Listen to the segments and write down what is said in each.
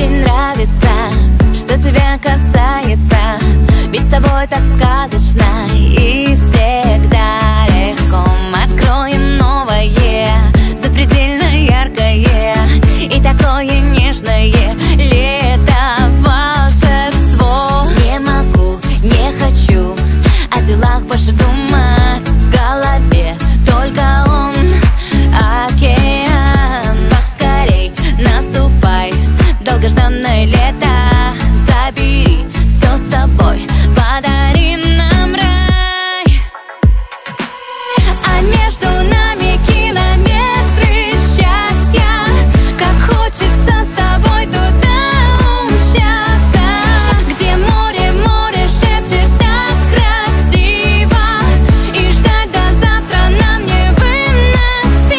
очень нравится, что тебя касается, ведь с тобой так сказочно и всегда легко. Откроем новое, запредельно яркое и такое нежное лето, волшебство. Не могу, не хочу о делах больше думать, в голове только он, океан. Поскорей наступай, долгожданное лето, забери все с собой, подари нам рай. А между нами километры счастья, как хочется с тобой туда умчаться, где море, море шепчет так красиво, и ждать до завтра нам невыносимо.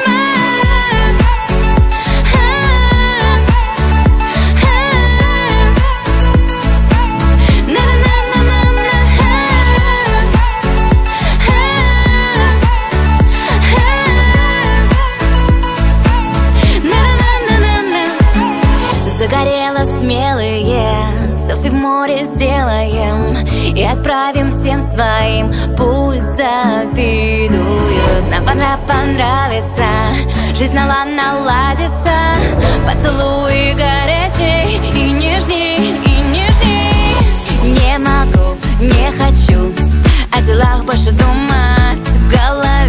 Загорело смелые, селфи в море сделаем и отправим всем своим, пусть завидуют. Нам понравится, жизнь наладится, поцелуи горячей и нежней, и нежней. Не могу, не хочу о делах больше думать, в голове